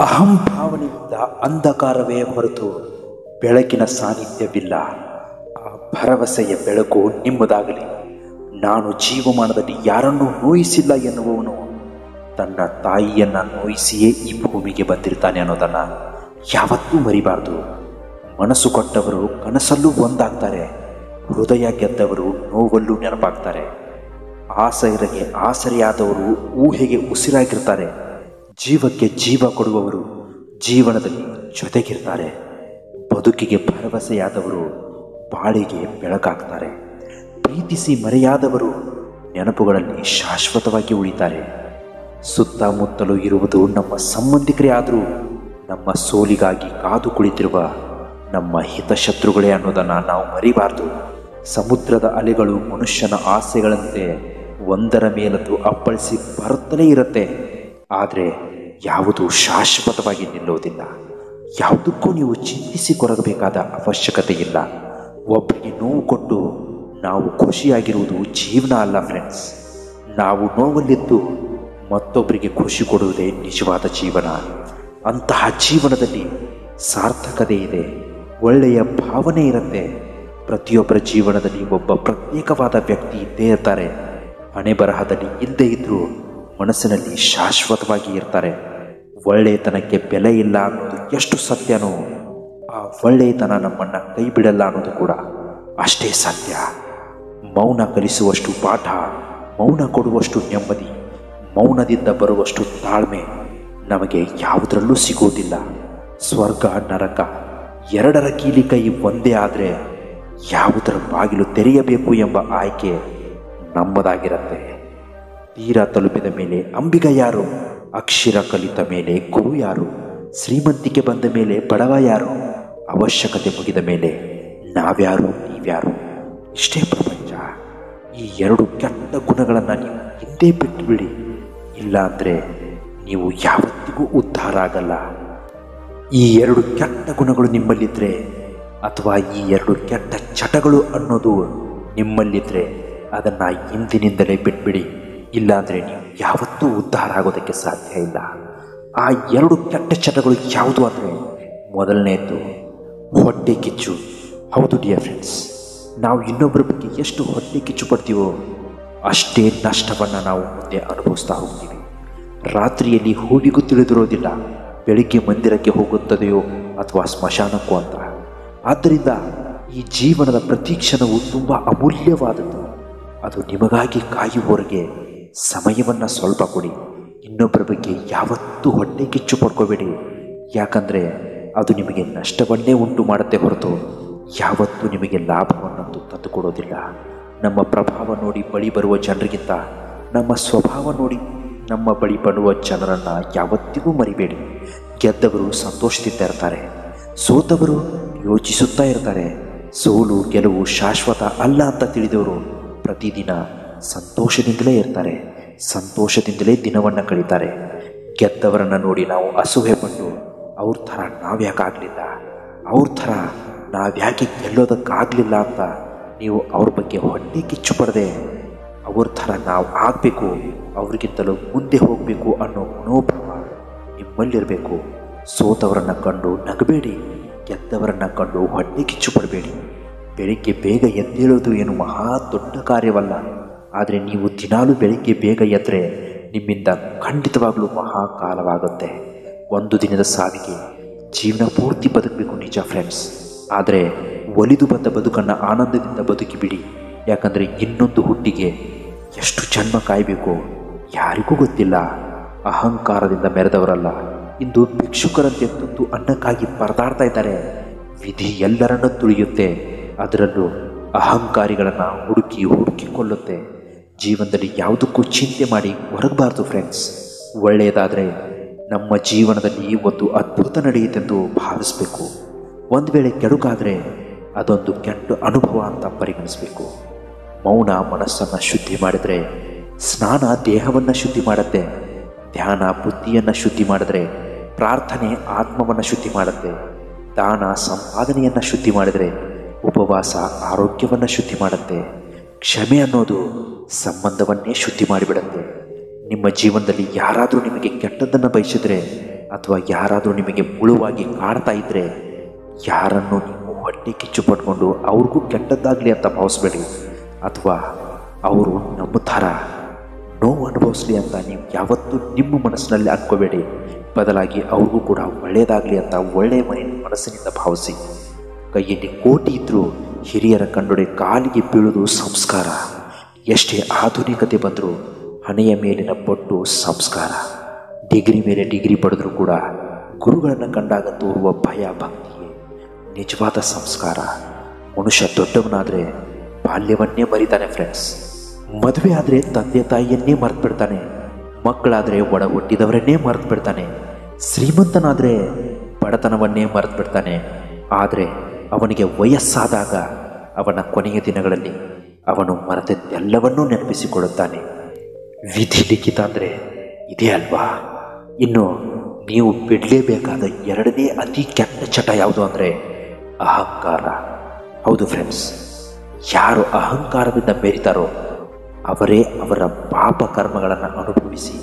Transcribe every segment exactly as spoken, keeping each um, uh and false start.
ಅಹಂ ಭಾವನೆಯಿಂದ ಅಂಧಕಾರವೇ ಹೊರತು ಬೆಳಕಿನ ಸಾನ್ನಿಧ್ಯವಿಲ್ಲ. ಆ ಭರವಸೆಯ ಬೆಳಕು ನಿಮ್ಮದಾಗಲಿ. ನಾನು ಜೀವಮಾನದಲ್ಲಿ ಯಾರನ್ನೂ ನೋಯಿಸಿಲ್ಲ ಎನ್ನುವವನು ತನ್ನ ತಾಯಿಯನ್ನ ನೋಯಿಸಿಯೇ ಈ ಭೂಮಿಗೆ ಬಂದಿರ್ತಾನೆ ಅನ್ನೋದನ್ನು ಯಾವತ್ತೂ ಮರಿಬಾರ್ದು. ಮನಸ್ಸು ಕೊಟ್ಟವರು ಕನಸಲ್ಲೂ ಒಂದಾಗ್ತಾರೆ, ಹೃದಯ ಗೆದ್ದವರು ನೋವಲ್ಲೂ ನೆನಪಾಗ್ತಾರೆ. ಆಸರೆಗೆ ಆಸರೆಯಾದವರು ಊಹೆಗೆ ಉಸಿರಾಗಿರ್ತಾರೆ. ಜೀವಕ್ಕೆ ಜೀವ ಕೊಡುವವರು ಜೀವನದಲ್ಲಿ ಜೊತೆಗಿರ್ತಾರೆ. ಬದುಕಿಗೆ ಭರವಸೆಯಾದವರು ಬಾಳಿಗೆ ಬೆಳಕಾಗ್ತಾರೆ. ಪ್ರೀತಿಸಿ ಮರೆಯಾದವರು ನೆನಪುಗಳಲ್ಲಿ ಶಾಶ್ವತವಾಗಿ ಉಳಿತಾರೆ. ಸುತ್ತಮುತ್ತಲೂ ಇರುವುದು ನಮ್ಮ ಸಂಬಂಧಿಕರೇ ಆದರೂ ನಮ್ಮ ಸೋಲಿಗಾಗಿ ಕಾದು ಕುಳಿತಿರುವ ನಮ್ಮ ಹಿತಶತ್ರುಗಳೇ ಅನ್ನೋದನ್ನು ನಾವು ಮರಿಬಾರ್ದು. ಸಮುದ್ರದ ಅಲೆಗಳು ಮನುಷ್ಯನ ಆಸೆಗಳಂತೆ ಒಂದರ ಮೇಲದ್ದು ಅಪ್ಪಳಿಸಿ ಬರುತ್ತಲೇ ಇರುತ್ತೆ. ಆದರೆ ಯಾವುದೂ ಶಾಶ್ವತವಾಗಿ ನಿಲ್ಲೋದಿಲ್ಲ. ಯಾವುದಕ್ಕೂ ನೀವು ಚಿಂತಿಸಿ ಕೊರಗಬೇಕಾದ ಅವಶ್ಯಕತೆ ಇಲ್ಲ. ಒಬ್ಬರಿಗೆ ನೋವು ಕೊಟ್ಟು ನಾವು ಖುಷಿಯಾಗಿರುವುದು ಜೀವನ ಅಲ್ಲ ಫ್ರೆಂಡ್ಸ್. ನಾವು ನೋವಲ್ಲಿದ್ದು ಮತ್ತೊಬ್ಬರಿಗೆ ಖುಷಿ ಕೊಡುವುದೇ ನಿಜವಾದ ಜೀವನ. ಅಂತಹ ಜೀವನದಲ್ಲಿ ಸಾರ್ಥಕತೆ ಇದೆ, ಒಳ್ಳೆಯ ಭಾವನೆ ಇರುತ್ತೆ. ಪ್ರತಿಯೊಬ್ಬರ ಜೀವನದಲ್ಲಿ ಒಬ್ಬ ಪ್ರತ್ಯೇಕವಾದ ವ್ಯಕ್ತಿ ಇದ್ದೇ ಇರ್ತಾರೆ. ಹಣೆ ಬರಹದಲ್ಲಿ ಇಲ್ಲದೇ ಇದ್ದರೂ ಮನಸ್ಸಿನಲ್ಲಿ ಶಾಶ್ವತವಾಗಿ ಇರ್ತಾರೆ. ಒಳ್ಳೆಯತನಕ್ಕೆ ಬೆಲೆ ಇಲ್ಲ ಅನ್ನೋದು ಎಷ್ಟು ಸತ್ಯನೋ, ಆ ಒಳ್ಳೆಯತನ ನಮ್ಮನ್ನು ಕೈ ಬಿಡಲ್ಲ ಅನ್ನೋದು ಕೂಡ ಅಷ್ಟೇ ಸತ್ಯ. ಮೌನ ಕಲಿಸುವಷ್ಟು ಪಾಠ, ಮೌನ ಕೊಡುವಷ್ಟು ನೆಮ್ಮದಿ, ಮೌನದಿಂದ ಬರುವಷ್ಟು ತಾಳ್ಮೆ ನಮಗೆ ಯಾವುದರಲ್ಲೂ ಸಿಗುವುದಿಲ್ಲ. ಸ್ವರ್ಗ ನರಕ ಎರಡರ ಕೀಲಿ ಕೈ ಒಂದೇ ಆದರೆ ಯಾವುದರ ಬಾಗಿಲು ತೆರೆಯಬೇಕು ಎಂಬ ಆಯ್ಕೆ ನಮ್ಮದಾಗಿರುತ್ತೆ. ತೀರ ತಲುಪಿದ ಮೇಲೆ ಅಂಬಿಗ ಯಾರು? ಅಕ್ಷರ ಕಲಿತ ಮೇಲೆ ಗುರು ಯಾರು? ಶ್ರೀಮಂತಿಕೆ ಬಂದ ಮೇಲೆ ಬಡವ ಯಾರು? ಅವಶ್ಯಕತೆ ಮುಗಿದ ಮೇಲೆ ನಾವ್ಯಾರು ನೀವ್ಯಾರು? ಇಷ್ಟೇ ಪ್ರಪಂಚ. ಈ ಎರಡು ಕೆಟ್ಟ ಗುಣಗಳನ್ನು ನೀವು ಹಿಂದೆ ಬಿಟ್ಟು ಬಿಡಿ, ಇಲ್ಲಾಂದರೆ ನೀವು ಯಾವತ್ತಿಗೂ ಉದ್ಧಾರ ಆಗಲ್ಲ. ಈ ಎರಡು ಕೆಟ್ಟ ಗುಣಗಳು ನಿಮ್ಮಲ್ಲಿದ್ದರೆ, ಅಥವಾ ಈ ಎರಡು ಕೆಟ್ಟ ಚಟಗಳು ಅನ್ನೋದು ನಿಮ್ಮಲ್ಲಿದ್ದರೆ ಅದನ್ನು ಇಂದಿನಿಂದಲೇ ಬಿಟ್ಬಿಡಿ. ಇಲ್ಲಾಂದರೆ ನೀವು ಯಾವತ್ತೂ ಉದ್ಧಾರ ಆಗೋದಕ್ಕೆ ಸಾಧ್ಯ ಇಲ್ಲ. ಆ ಎರಡು ಕೆಟ್ಟ ಚಟಗಳು ಯಾವುದು ಅಂದರೆ, ಮೊದಲನೇದು ಹೊಟ್ಟೆ ಕಿಚ್ಚು. ಹೌದು ಡಿಯರ್ ಫ್ರೆಂಡ್ಸ್, ನಾವು ಇನ್ನೊಬ್ಬರ ಬಗ್ಗೆ ಎಷ್ಟು ಹೊಟ್ಟೆ ಕಿಚ್ಚು ಪಡ್ತೀವೋ ಅಷ್ಟೇ ನಷ್ಟವನ್ನು ನಾವು ಮುಂದೆ ಅನುಭವಿಸ್ತಾ ಹೋಗ್ತೀವಿ. ರಾತ್ರಿಯಲ್ಲಿ ಹೂವಿಗೂ ತಿಳಿದಿರೋದಿಲ್ಲ ಬೆಳಿಗ್ಗೆ ಮಂದಿರಕ್ಕೆ ಹೋಗುತ್ತದೆಯೋ ಅಥವಾ ಸ್ಮಶಾನಕ್ಕೂ ಅಂತ. ಆದ್ದರಿಂದ ಈ ಜೀವನದ ಪ್ರತಿ ಕ್ಷಣವು ತುಂಬ ಅಮೂಲ್ಯವಾದದ್ದು. ಅದು ನಿಮಗಾಗಿ ಕಾಯುವವರೆಗೆ ಸಮಯವನ್ನು ಸ್ವಲ್ಪ ಕೊಡಿ. ಇನ್ನೊಬ್ಬರ ಬಗ್ಗೆ ಯಾವತ್ತೂ ಹೊಟ್ಟೆ ಕಿಚ್ಚು ಪಡ್ಕೋಬೇಡಿ. ಯಾಕಂದರೆ ಅದು ನಿಮಗೆ ನಷ್ಟವನ್ನೇ ಉಂಟು ಮಾಡುತ್ತೆ ಹೊರತು ಯಾವತ್ತೂ ನಿಮಗೆ ಲಾಭವನ್ನಂತೂ ತಂದುಕೊಡೋದಿಲ್ಲ. ನಮ್ಮ ಪ್ರಭಾವ ನೋಡಿ ಬಳಿ ಬರುವ ಜನರಿಗಿಂತ ನಮ್ಮ ಸ್ವಭಾವ ನೋಡಿ ನಮ್ಮ ಬಳಿ ಬರುವ ಜನರನ್ನು ಯಾವತ್ತಿಗೂ ಮರಿಬೇಡಿ. ಗೆದ್ದವರು ಸಂತೋಷದಿಂದ ಇರ್ತಾರೆ, ಸೋತವರು ಯೋಚಿಸುತ್ತಾ ಇರ್ತಾರೆ. ಸೋಲು ಗೆಲುವು ಶಾಶ್ವತ ಅಲ್ಲ ಅಂತ ತಿಳಿದವರು ಪ್ರತಿದಿನ ಸಂತೋಷದಿಂದಲೇ ಇರ್ತಾರೆ, ಸಂತೋಷದಿಂದಲೇ ದಿನವನ್ನು ಕಳೀತಾರೆ. ಗೆದ್ದವರನ್ನು ನೋಡಿ ನಾವು ಅಸೂಹೆ ಪಟ್ಟು ಅವ್ರ ಥರ ನಾವ್ಯಾಕಾಗಲಿಲ್ಲ, ಅವ್ರ ಥರ ನಾವ್ಯಾಕೆ ಗೆಲ್ಲೋದಕ್ಕಾಗಲಿಲ್ಲ ಅಂತ ನೀವು ಅವ್ರ ಬಗ್ಗೆ ಹೊಟ್ಟೆ ಕಿಚ್ಚು ಪಡದೆ ಅವ್ರ ಥರ ನಾವು ಆಗಬೇಕು, ಅವ್ರಿಗಿಂತಲೂ ಮುಂದೆ ಹೋಗಬೇಕು ಅನ್ನೋ ಮನೋಭಾವ ನಿಮ್ಮಲ್ಲಿರಬೇಕು. ಸೋತವರನ್ನು ಕಂಡು ನಗಬೇಡಿ, ಗೆದ್ದವರನ್ನು ಕಂಡು ಹೊಟ್ಟೆ ಕಿಚ್ಚು ಪಡಬೇಡಿ. ಬೆಳಿಗ್ಗೆ ಬೇಗ ಎದ್ದೇಳೋದು ಏನು ಮಹಾ ದೊಡ್ಡ ಕಾರ್ಯವಲ್ಲ. ಆದರೆ ನೀವು ದಿನಾಲೂ ಬೆಳಿಗ್ಗೆ ಬೇಗ ಎದ್ದರೆ ನಿಮ್ಮಿಂದ ಖಂಡಿತವಾಗಲೂ ಮಹಾಕಾಲವಾಗುತ್ತೆ. ಒಂದು ದಿನದ ಸಾವಿಗೆ ಜೀವನ ಪೂರ್ತಿ ಬದುಕಬೇಕು ನಿಜ ಫ್ರೆಂಡ್ಸ್. ಆದರೆ ಒಲಿದು ಬಂದ ಬದುಕನ್ನು ಆನಂದದಿಂದ ಬದುಕಿಬಿಡಿ. ಯಾಕಂದರೆ ಇನ್ನೊಂದು ಹುಟ್ಟಿಗೆ ಎಷ್ಟು ಜನ್ಮ ಕಾಯಬೇಕು ಯಾರಿಗೂ ಗೊತ್ತಿಲ್ಲ. ಅಹಂಕಾರದಿಂದ ಮೆರೆದವರಲ್ಲ ಇಂದು ಭಿಕ್ಷುಕರಂತೆ ತುತ್ತು ಅನ್ನಕ್ಕಾಗಿ ಪರದಾಡ್ತಾ ಇದ್ದಾರೆ. ವಿಧಿ ಎಲ್ಲರನ್ನೂ ತುಳಿಯುತ್ತೆ, ಅದರಲ್ಲೂ ಅಹಂಕಾರಿಗಳನ್ನು ಹುಡುಕಿ ಹುಡುಕಿಕೊಳ್ಳುತ್ತೆ. ಜೀವನದಲ್ಲಿ ಯಾವುದಕ್ಕೂ ಚಿಂತೆ ಮಾಡಿ ಹೊರಗಬಾರ್ದು ಫ್ರೆಂಡ್ಸ್. ಒಳ್ಳೆಯದಾದರೆ ನಮ್ಮ ಜೀವನದಲ್ಲಿ ಒಂದು ಅದ್ಭುತ ನಡೆಯುತ್ತೆಂದು ಭಾವಿಸಬೇಕು. ಒಂದು ವೇಳೆ ಕೆಡುಕಾದರೆ ಅದೊಂದು ಕೆಟ್ಟ ಅನುಭವ ಅಂತ ಪರಿಗಣಿಸಬೇಕು. ಮೌನ ಮನಸ್ಸನ್ನು ಶುದ್ಧಿ ಮಾಡಿದರೆ, ಸ್ನಾನ ದೇಹವನ್ನು ಶುದ್ಧಿ ಮಾಡುತ್ತೆ, ಧ್ಯಾನ ಬುದ್ಧಿಯನ್ನು ಶುದ್ಧಿ ಮಾಡಿದರೆ, ಪ್ರಾರ್ಥನೆ ಆತ್ಮವನ್ನು ಶುದ್ಧಿ ಮಾಡುತ್ತೆ, ದಾನ ಸಂಪಾದನೆಯನ್ನು ಶುದ್ಧಿ ಮಾಡಿದರೆ, ಉಪವಾಸ ಆರೋಗ್ಯವನ್ನು ಶುದ್ಧಿ ಮಾಡುತ್ತೆ, ಕ್ಷಮೆ ಅನ್ನೋದು ಸಂಬಂಧವನ್ನೇ ಶುದ್ಧಿ ಮಾಡಿಬಿಡುತ್ತೆ. ನಿಮ್ಮ ಜೀವನದಲ್ಲಿ ಯಾರಾದರೂ ನಿಮಗೆ ಕೆಟ್ಟದ್ದನ್ನು ಬಯಸಿದರೆ ಅಥವಾ ಯಾರಾದರೂ ನಿಮಗೆ ಮುಳುವಾಗಿ ಕಾಡ್ತಾ ಇದ್ದರೆ ಯಾರನ್ನು ನೀವು ಹೊಟ್ಟೆ ಕಿಚ್ಚು ಪಟ್ಕೊಂಡು ಅವ್ರಿಗೂ ಕೆಟ್ಟದ್ದಾಗಲಿ ಅಂತ ಭಾವಿಸ್ಬೇಡಿ, ಅಥವಾ ಅವರು ನಮ್ಮ ಥರ ನೋವು ಅನುಭವಿಸ್ಲಿ ಅಂತ ನೀವು ಯಾವತ್ತೂ ನಿಮ್ಮ ಮನಸ್ಸಿನಲ್ಲಿ ಅಂದ್ಕೋಬೇಡಿ. ಬದಲಾಗಿ ಅವ್ರಿಗೂ ಕೂಡ ಒಳ್ಳೆಯದಾಗಲಿ ಅಂತ ಒಳ್ಳೆಯ ಮನೆ ಮನಸ್ಸಿನಿಂದ ಭಾವಿಸಿ. ಕೈಯಲ್ಲಿ ಕೋಟಿ ಇದ್ದರೂ ಹಿರಿಯರ ಕಂಡೊಡೆ ಕಾಲಿಗೆ ಬೀಳುವುದು ಸಂಸ್ಕಾರ. ಎಷ್ಟೇ ಆಧುನಿಕತೆ ಬಂದರೂ ಹಣೆಯ ಮೇಲಿನ ಬೊಟ್ಟು ಸಂಸ್ಕಾರ. ಡಿಗ್ರಿ ಮೇಲೆ ಡಿಗ್ರಿ ಪಡೆದರೂ ಕೂಡ ಗುರುಗಳನ್ನು ಕಂಡಾಗ ತೋರುವ ಭಯ ಭಕ್ತಿಯೇ ನಿಜವಾದ ಸಂಸ್ಕಾರ. ಮನುಷ್ಯ ದೊಡ್ಡವನಾದರೆ ಬಾಲ್ಯವನ್ನೇ ಮರಿತಾನೆ ಫ್ರೆಂಡ್ಸ್. ಮದುವೆ ಆದರೆ ತಂದೆ ತಾಯಿಯನ್ನೇ ಮರೆತು ಬಿಡ್ತಾನೆ. ಮಕ್ಕಳಾದರೆ ಒಡ ಹುಟ್ಟಿದವರನ್ನೇ ಮರೆತು ಬಿಡ್ತಾನೆ. ಶ್ರೀಮಂತನಾದರೆ ಬಡತನವನ್ನೇ ಮರೆತು ಬಿಡ್ತಾನೆ. ಆದರೆ ಅವನಿಗೆ ವಯಸ್ಸಾದಾಗ ಅವನ ಕೊನೆಯ ದಿನಗಳಲ್ಲಿ ಅವನು ಮರೆತದ್ದೆಲ್ಲವನ್ನೂ ನೆನಪಿಸಿಕೊಳ್ಳುತ್ತಾನೆ. ವಿಧಿ ಲಿಖಿತ ಅಂದರೆ ಇದೇ ಅಲ್ವಾ? ಇನ್ನು ನೀವು ಬಿಡಲೇಬೇಕಾದ ಎರಡನೇ ಅತಿ ಕೆಟ್ಟ ಚಟ ಯಾವುದು ಅಂದರೆ ಅಹಂಕಾರ. ಹೌದು ಫ್ರೆಂಡ್ಸ್, ಯಾರು ಅಹಂಕಾರದಿಂದ ಬೆರೀತಾರೋ ಅವರೇ ಅವರ ಪಾಪ ಕರ್ಮಗಳನ್ನು ಅನುಭವಿಸಿ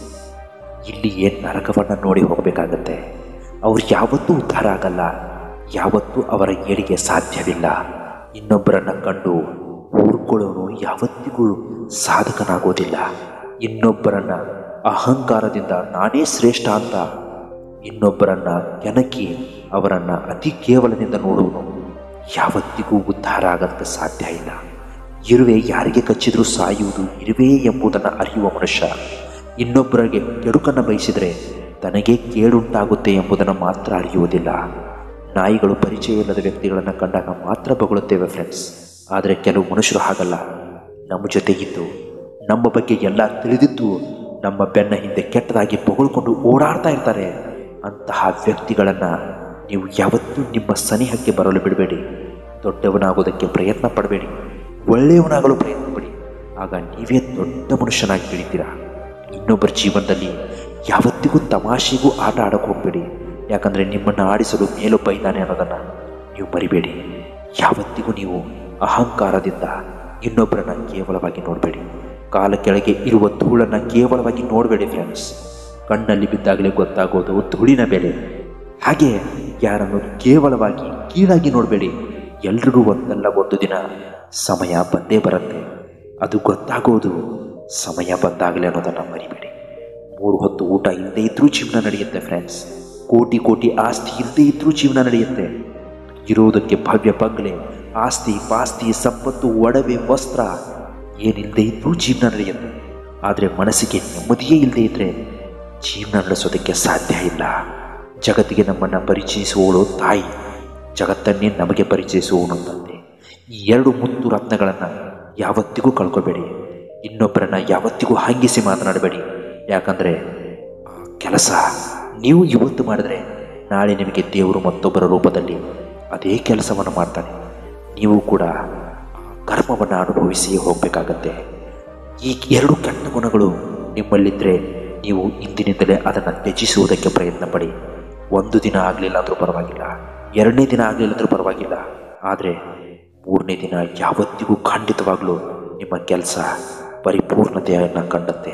ಇಲ್ಲಿಯೇ ನರಕವನ್ನು ನೋಡಿ ಹೋಗಬೇಕಾಗತ್ತೆ. ಅವ್ರು ಯಾವತ್ತೂ ಉದ್ಧಾರ ಆಗಲ್ಲ, ಯಾವತ್ತೂ ಅವರ ಏಳಿಗೆ ಸಾಧ್ಯವಿಲ್ಲ. ಇನ್ನೊಬ್ಬರನ್ನು ಕಂಡು ಊರ್ಕೊಳ್ಳೋನು ಯಾವತ್ತಿಗೂ ಸಾಧಕನಾಗೋದಿಲ್ಲ. ಇನ್ನೊಬ್ಬರನ್ನ ಅಹಂಕಾರದಿಂದ ನಾನೇ ಶ್ರೇಷ್ಠ ಅಂತ ಇನ್ನೊಬ್ಬರನ್ನ ಕೆಣಕಿ ಅವರನ್ನು ಅತಿ ಕೇವಲದಿಂದ ನೋಡುವನು ಯಾವತ್ತಿಗೂ ಉದ್ಧಾರ ಆಗೋದಕ್ಕೆ ಸಾಧ್ಯ ಇಲ್ಲ. ಇರುವೆ ಯಾರಿಗೆ ಕಚ್ಚಿದ್ರೂ ಸಾಯುವುದು ಇರುವೆ ಎಂಬುದನ್ನು ಅರಿಯುವ ಮನುಷ್ಯ ಇನ್ನೊಬ್ಬರಿಗೆ ಕೆಡುಕನ್ನು ಬಯಸಿದರೆ ತನಗೆ ಕೇಡುಂಟಾಗುತ್ತೆ ಎಂಬುದನ್ನು ಮಾತ್ರ ಅರಿಯುವುದಿಲ್ಲ. ನಾಯಿಗಳು ಪರಿಚಯ ಇಲ್ಲದ ವ್ಯಕ್ತಿಗಳನ್ನು ಕಂಡಾಗ ಮಾತ್ರ ಬೊಗಳುತ್ತೇವೆ ಫ್ರೆಂಡ್ಸ್. ಆದರೆ ಕೆಲವು ಮನುಷ್ಯರು ಹಾಗಲ್ಲ. ನಮ್ಮ ಜೊತೆಗಿದ್ದು ನಮ್ಮ ಬಗ್ಗೆ ಎಲ್ಲ ತಿಳಿದಿದ್ದು ನಮ್ಮ ಬೆನ್ನ ಹಿಂದೆ ಕೆಟ್ಟದಾಗಿ ಬೊಗಳ್ಕೊಂಡು ಓಡಾಡ್ತಾ ಇರ್ತಾರೆ. ಅಂತಹ ವ್ಯಕ್ತಿಗಳನ್ನು ನೀವು ಯಾವತ್ತೂ ನಿಮ್ಮ ಸನಿಹಕ್ಕೆ ಬರಲು ಬಿಡಬೇಡಿ. ದೊಡ್ಡವನಾಗೋದಕ್ಕೆ ಪ್ರಯತ್ನ ಪಡಬೇಡಿ, ಒಳ್ಳೆಯವನಾಗಲು ಪ್ರಯತ್ನ ಪಡಿ. ಆಗ ನೀವೇ ದೊಡ್ಡ ಮನುಷ್ಯನಾಗಿ ಬೆಳಿತೀರಾ. ಇನ್ನೊಬ್ಬರ ಜೀವನದಲ್ಲಿ ಯಾವತ್ತಿಗೂ ತಮಾಷೆಗೂ ಆಟ ಆಡೋಕೆ ಹೋಗಬೇಡಿ. ಯಾಕಂದರೆ ನಿಮ್ಮನ್ನು ಆಡಿಸಲು ಮೇಲೊಬ್ಬ ಇದ್ದಾನೆ ಅನ್ನೋದನ್ನು ನೀವು ಮರಿಬೇಡಿ. ಯಾವತ್ತಿಗೂ ನೀವು ಅಹಂಕಾರದಿಂದ ಇನ್ನೊಬ್ಬರನ್ನು ಕೇವಲವಾಗಿ ನೋಡಬೇಡಿ. ಕಾಲ ಕೆಳಗೆ ಇರುವ ಧೂಳನ್ನು ಕೇವಲವಾಗಿ ನೋಡಬೇಡಿ ಫ್ರೆಂಡ್ಸ್. ಕಣ್ಣಲ್ಲಿ ಬಿದ್ದಾಗಲೇ ಗೊತ್ತಾಗೋದು ಧೂಳಿನ ಬೆಲೆ. ಹಾಗೆ ಯಾರನ್ನು ಕೇವಲವಾಗಿ ಕೀಳಾಗಿ ನೋಡಬೇಡಿ. ಎಲ್ರಿಗೂ ಒಂದಲ್ಲ ಒಂದು ದಿನ ಸಮಯ ಬಂದೇ ಬರುತ್ತೆ. ಅದು ಗೊತ್ತಾಗೋದು ಸಮಯ ಬಂದಾಗಲೇ ಅನ್ನೋದನ್ನು ಮರಿಬೇಡಿ. ಮೂರು ಹೊತ್ತು ಊಟ ಇಲ್ಲದೇ ಇದ್ರೂ ಜೀವನ ನಡೆಯುತ್ತೆ ಫ್ರೆಂಡ್ಸ್. ಕೋಟಿ ಕೋಟಿ ಆಸ್ತಿ ಇಲ್ಲದೇ ಇದ್ರೂ ಜೀವನ ನಡೆಯುತ್ತೆ. ಇರೋದಕ್ಕೆ ಭವ್ಯ ಬಂಗ್ಲೆ, ಆಸ್ತಿ ಪಾಸ್ತಿ, ಸಂಪತ್ತು, ಒಡವೆ, ವಸ್ತ್ರ ಏನಿಲ್ಲದೆ ಇದ್ರೂ ಜೀವನ ನಡೆಯುತ್ತೆ. ಆದರೆ ಮನಸ್ಸಿಗೆ ನೆಮ್ಮದಿಯೇ ಇಲ್ಲದೆ ಇದ್ದರೆ ಜೀವನ ನಡೆಸೋದಕ್ಕೆ ಸಾಧ್ಯ ಇಲ್ಲ. ಜಗತ್ತಿಗೆ ನಮ್ಮನ್ನು ಪರಿಚಯಿಸುವವಳು ತಾಯಿ, ಜಗತ್ತನ್ನೇ ನಮಗೆ ಪರಿಚಯಿಸುವವನು ತಂದೆ. ಈ ಎರಡು ಮುತ್ತು ರತ್ನಗಳನ್ನು ಯಾವತ್ತಿಗೂ ಕಳ್ಕೊಬೇಡಿ. ಇನ್ನೊಬ್ಬರನ್ನ ಯಾವತ್ತಿಗೂ ಹಂಗಿಸಿ ಮಾತನಾಡಬೇಡಿ. ಯಾಕಂದರೆ ಆ ಕೆಲಸ ನೀವು ಇವತ್ತು ಮಾಡಿದರೆ ನಾಳೆ ನಿಮಗೆ ದೇವರು ಮತ್ತೊಬ್ಬರ ರೂಪದಲ್ಲಿ ಅದೇ ಕೆಲಸವನ್ನು ಮಾಡ್ತಾನೆ. ನೀವು ಕೂಡ ಕರ್ಮವನ್ನು ಅನುಭವಿಸಿ ಹೋಗಬೇಕಾಗತ್ತೆ. ಈ ಎರಡು ಕೆಟ್ಟ ಗುಣಗಳು ನಿಮ್ಮಲ್ಲಿದ್ದರೆ ನೀವು ಇಂದಿನಿಂದಲೇ ಅದನ್ನು ತ್ಯಜಿಸುವುದಕ್ಕೆ ಪ್ರಯತ್ನ ಪಡಿ. ಒಂದು ದಿನ ಆಗಲಿಲ್ಲ ಅಂದರೂ ಪರವಾಗಿಲ್ಲ, ಎರಡನೇ ದಿನ ಆಗಲಿಲ್ಲ ಅಂದರೂ ಪರವಾಗಿಲ್ಲ, ಆದರೆ ಮೂರನೇ ದಿನ ಯಾವತ್ತಿಗೂ ಖಂಡಿತವಾಗಲೂ ನಿಮ್ಮ ಕೆಲಸ ಪರಿಪೂರ್ಣತೆಯನ್ನು ಕಂಡಂತೆ.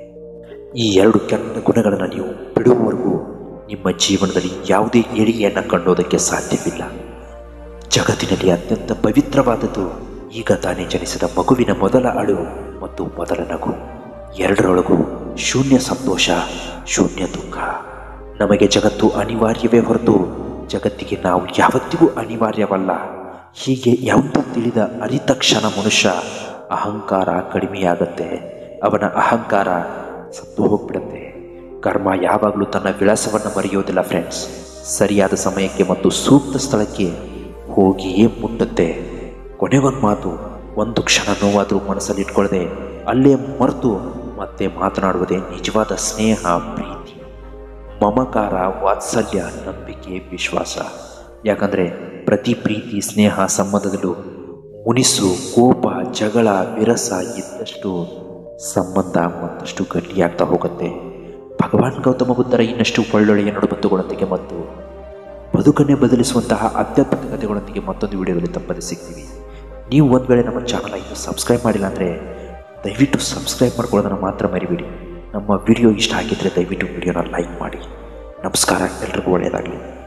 ಈ ಎರಡು ಕೆಟ್ಟ ಗುಣಗಳನ್ನು ನೀವು ಬಿಡುವವರೆಗೂ ನಿಮ್ಮ ಜೀವನದಲ್ಲಿ ಯಾವುದೇ ಏಳಿಗೆಯನ್ನು ಕಂಡೋದಕ್ಕೆ ಸಾಧ್ಯವಿಲ್ಲ. ಜಗತ್ತಿನಲ್ಲಿ ಅತ್ಯಂತ ಪವಿತ್ರವಾದದ್ದು ಈಗ ತಾನೇ ಜನಿಸಿದ ಮಗುವಿನ ಮೊದಲ ಅಳು ಮತ್ತು ಮೊದಲ ನಗು. ಎರಡರೊಳಗೂ ಶೂನ್ಯ ಸಂತೋಷ, ಶೂನ್ಯ ದುಃಖ. ನಮಗೆ ಜಗತ್ತು ಅನಿವಾರ್ಯವೇ ಹೊರತು ಜಗತ್ತಿಗೆ ನಾವು ಯಾವತ್ತಿಗೂ ಅನಿವಾರ್ಯವಲ್ಲ. ಹೀಗೆ ಯಾವುದು ತಿಳಿದ ಅರಿತ ಕ್ಷಣ ಮನುಷ್ಯ ಅಹಂಕಾರ ಕಡಿಮೆಯಾಗತ್ತೆ. ಅವನ ಅಹಂಕಾರ ಸತ್ತು ಹೋಗ್ಬಿಡುತ್ತೆ. ಕರ್ಮ ಯಾವಾಗಲೂ ತನ್ನ ವಿಳಾಸವನ್ನು ಮರೆಯೋದಿಲ್ಲ ಫ್ರೆಂಡ್ಸ್. ಸರಿಯಾದ ಸಮಯಕ್ಕೆ ಮತ್ತು ಸೂಕ್ತ ಸ್ಥಳಕ್ಕೆ ಹೋಗಿಯೇ ಮುಟ್ಟುತ್ತೆ. ಕೊನೆಗೊಂದು ಮಾತು, ಒಂದು ಕ್ಷಣ ನೋವಾದರೂ ಮನಸ್ಸಲ್ಲಿ ಇಟ್ಕೊಳ್ಳದೆ ಅಲ್ಲೇ ಮರೆತು ಮತ್ತೆ ಮಾತನಾಡುವುದೇ ನಿಜವಾದ ಸ್ನೇಹ, ಪ್ರೀತಿ, ಮಮಕಾರ, ವಾತ್ಸಲ್ಯ, ನಂಬಿಕೆ, ವಿಶ್ವಾಸ. ಯಾಕಂದರೆ ಪ್ರತಿ ಪ್ರೀತಿ, ಸ್ನೇಹ, ಸಂಬಂಧದಲ್ಲೂ ಮುನಿಸು, ಕೋಪ, ಜಗಳ, ವಿರಸ ಇದ್ದಷ್ಟು ಸಂಬಂಧ ಮತ್ತಷ್ಟು ಗಟ್ಟಿಯಾಗ್ತಾ ಹೋಗುತ್ತೆ. ಭಗವಾನ್ ಗೌತಮ ಬುದ್ಧರ ಇನ್ನಷ್ಟು ಒಳ್ಳೊಳ್ಳೆಯ ನಡುಬತ್ತುಗಳೊಂದಿಗೆ ಮತ್ತು ಬದುಕನ್ನೇ ಬದಲಿಸುವಂತಹ ಅತ್ಯದ್ಭುತ ಕಥೆಗಳೊಂದಿಗೆ ಮತ್ತೊಂದು ವಿಡಿಯೋದಲ್ಲಿ ತಪ್ಪದೆ ಸಿಗ್ತೀವಿ. ನೀವು ಒಂದು ವೇಳೆ ನಮ್ಮ ಚಾನಲ್ ಇನ್ನೂ ಸಬ್ಸ್ಕ್ರೈಬ್ ಮಾಡಿಲ್ಲ ಅಂದರೆ ದಯವಿಟ್ಟು ಸಬ್ಸ್ಕ್ರೈಬ್ ಮಾಡ್ಕೊಳ್ಳೋದನ್ನು ಮಾತ್ರ ಮರಿಬೇಡಿ. ನಮ್ಮ ವಿಡಿಯೋ ಇಷ್ಟ ಆಗಿದ್ದರೆ ದಯವಿಟ್ಟು ವಿಡಿಯೋನ ಲೈಕ್ ಮಾಡಿ. ನಮಸ್ಕಾರ, ಎಲ್ರಿಗೂ ಒಳ್ಳೆಯದಾಗಲಿ.